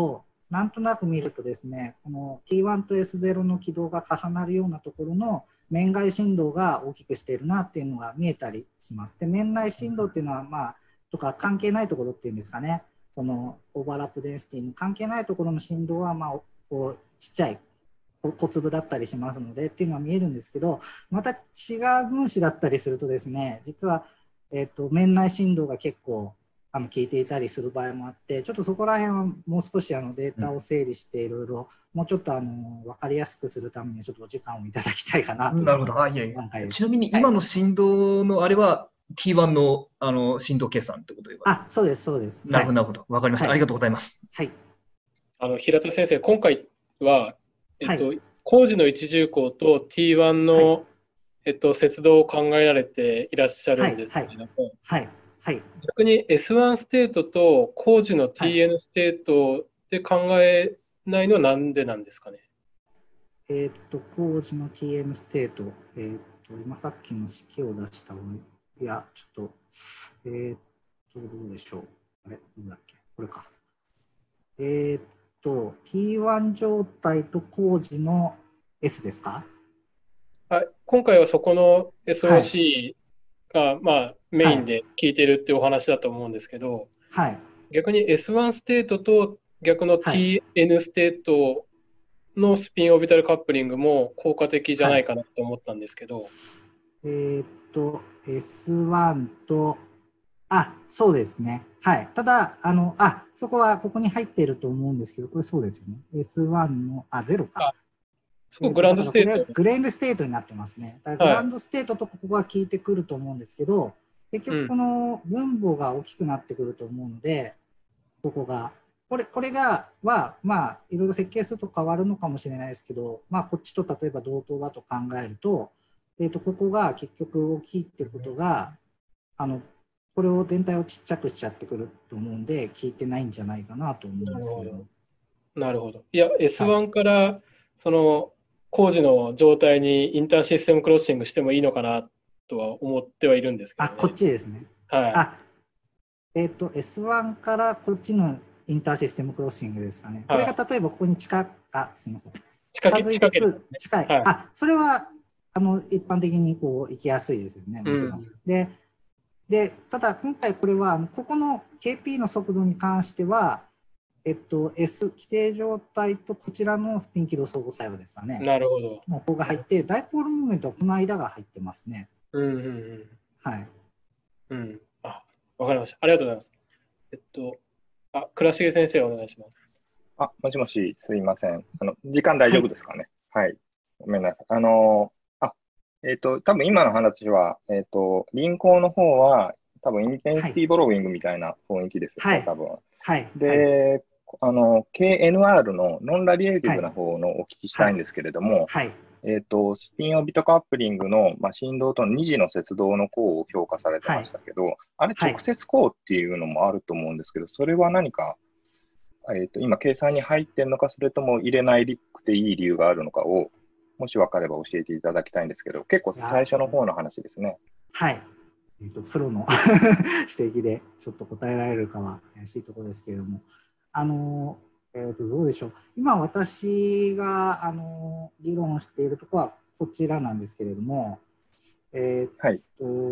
なんとなく見るとですね、この ティーワン と エスゼロ の軌道が重なるようなところの面外振動が大きくしているなっていうのが見えたりします。で、面内振動っていうのは、まあ、とか関係ないところっていうんですかね、このオーバーラップデンシティに関係ないところの振動は、まあ、こうちっちゃい小粒だったりしますのでっていうのは見えるんですけど、また違う分子だったりするとですね、実は、えーと、面内振動が結構あの効いていたりする場合もあって、ちょっとそこら辺はもう少しあのデータを整理していろいろもうちょっとあの分かりやすくするためにちょっとお時間をいただきたいかなと。 なるほど。あ、いやいや。ちなみに今の振動のあれは ティーワン の、あの振動計算ってことであ、そうです、そうです。 なるほど、なるほど。わかりました、はい。ありがとうございます。 はい。 あの平田先生、今回は、えっと、はい、工事の一重項と ティーワン の、はい、えっと、接動を考えられていらっしゃるんですけれども、 はいはいはい、 逆に エスワン ステートと工事の ティーエヌ ステートで考えないのはなんでなんですかね。 えー、っと、工事の ティーエヌ ステート、えー、っと、今さっきの式を出した方がいや、ちょっと、えー、っと、どうでしょう。あれ、どうだっけ、これか。えー、っと、ティーワン 状態と工事の S ですか？ はい、今回はそこの エスオーシー が、はい、まあ、メインで効いてるっていうお話だと思うんですけど、 はい、逆に エスワン ステートと逆の ティーエヌ ステートのスピンオービタルカップリングも効果的じゃないかなと思ったんですけど。はい、 えー、っと、エスワン と、あ、そうですね。はい。ただ、あの、あ、そこはここに入っていると思うんですけど、これそうですよね。エスワン の、あ、ゼロか。 そこグランドステート。 グランドステートになってますね。だからグランドステートとここが効いてくると思うんですけど、はい、結局この分母が大きくなってくると思うので、うん、ここが。これ、これが、は、まあ、いろいろ設計すると変わるのかもしれないですけど、まあ、こっちと例えば同等だと考えると、えっと、ここが結局大きいってことが、あの、これを全体をちっちゃくしちゃってくると思うんで、効いてないんじゃないかなと思うんですけど。 なるほど。いや、エスワン から、はい、その、工事の状態にインターシステムクロッシングしてもいいのかなとは思ってはいるんですけど、ね、 あ、こっちですね。 はい。 あ、えっと、エスワン からこっちのインターシステムクロッシングですかね。これが例えばここに近、あ、すみません。 近づいてくる。 近い。はい、あ、それは、あの、一般的にこう、行きやすいですよね、もちろん。うん、で、で、ただ今回これは、ここの ケーピー の速度に関しては、えっと、S、規定状態とこちらのスピン軌道相互作用ですかね。 なるほど。 もうここが入って、ダイポールモーメントはこの間が入ってますね。 うんうんうん。 はい。 うん。あ、わかりました。ありがとうございます。えっと、あ、倉重先生お願いします。 あ、もしもし、すいません。あの、時間大丈夫ですかね。はい。はい、ごめんなさい。あのー、あ、えっと、多分今の話は、えっと、輪行の方は、多分インテンシティボロウィングみたいな雰囲気ですよね、はい、多分。 はい。 で、はいあの、ケーエヌアール のノンラリエイティブな方のお聞きしたいんですけれども、はいはい、えっと、スピンオビトカップリングの、まあ、振動との二次の接動の項を評価されてましたけど、はい、あれ直接項っていうのもあると思うんですけど、それは何か、えっと、今計算に入ってるのか、それとも入れないくていい理由があるのかを、もし分かれば教えていただきたいんですけど、結構最初の方の話ですね。 はい。えーと、プロの指摘でちょっと答えられるかは怪しいところですけれども、あの、えーと、どうでしょう。今私が、あの、議論しているところはこちらなんですけれども、えーと、はい、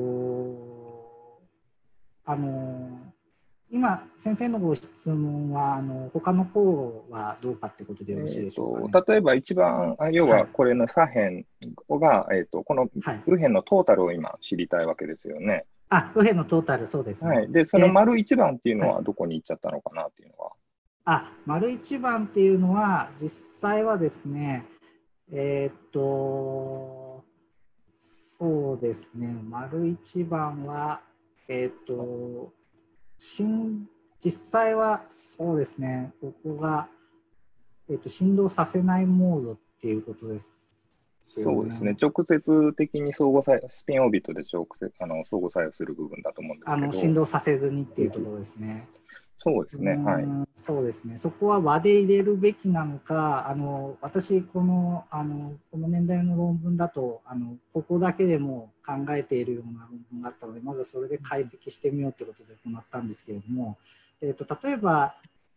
あの、今、先生のご質問は、あの他の方はどうかということでよろしいでしょうか、ね、 えーと例えば一番、要はこれの左辺が、はい、えーとこの右辺のトータルを今知りたいわけですよね。 あ、右辺のトータル、そうですね。 はい、で、その丸一番っていうのはどこに行っちゃったのかなっていうのは。 あ、丸一番っていうのは、実際はですね、えー、っと、そうですね、丸一番は、えー、っと、新実際はそうですね、ここが、えー、っと振動させないモードっていうことです。 そうですね、直接的に相互作用、スピンオービットで直接あの相互作用する部分だと思うんですけど、 あの振動させずにっていうところですね。 そうですね、はい。 そうですね、そこは和で入れるべきなのか、あの私この、あの、この年代の論文だとあの、ここだけでも考えているような論文があったので、まずそれで解析してみようということで行ったんですけれども、えーと、例えば、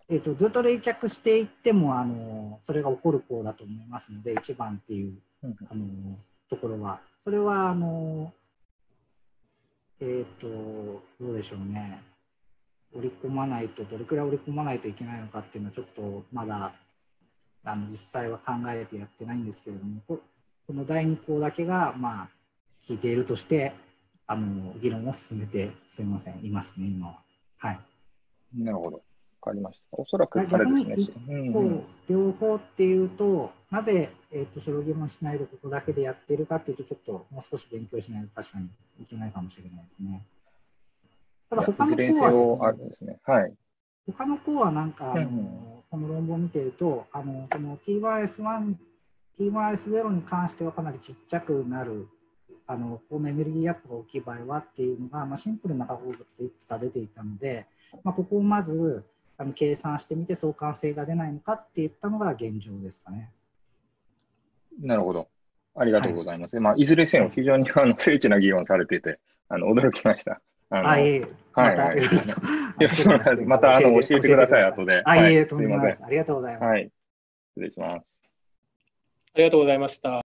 えー、とずっと冷却していってもあのそれが起こる項だと思いますので、いちばんっていう、うん、あのところは、それはあの、えー、とどうでしょうね、織り込まないと、どれくらい織り込まないといけないのかっていうのは、ちょっとまだあの実際は考えてやってないんですけれども、このだいに項だけが、まあ、聞いているとして、あの議論を進めて、すみません、いますね、今は。はい、 なるほど。わかりました。おそらくあれですね。 一方、両方っていうと、なぜ、えー、とそれを議論しないでここだけでやっているかっていうと、ちょっともう少し勉強しないと確かにいけないかもしれないですね。ただ他の項はですね、はい、他の項はなんか、あの、うん、この論文を見ていると、あのこの ティーワンエスワン、ティーワンエスゼロ に関してはかなりちっちゃくなる、あのこのエネルギーアップが大きい場合はっていうのが、まあ、シンプルな化合物でいくつか出ていたので、まあ、ここをまずあの計算してみて相関性が出ないのかっていったのが現状ですかね。 なるほど。ありがとうございます。はい、まあ、いずれにせよ非常にあの精緻な議論されていて、あの驚きました。あのあ、いえいえ、 はい、はい。よろしくお願いします。またあの教えてください、後で。 あ、いえいえ、とんでもないです。ありがとうございます。 はい。失礼します。 ありがとうございました。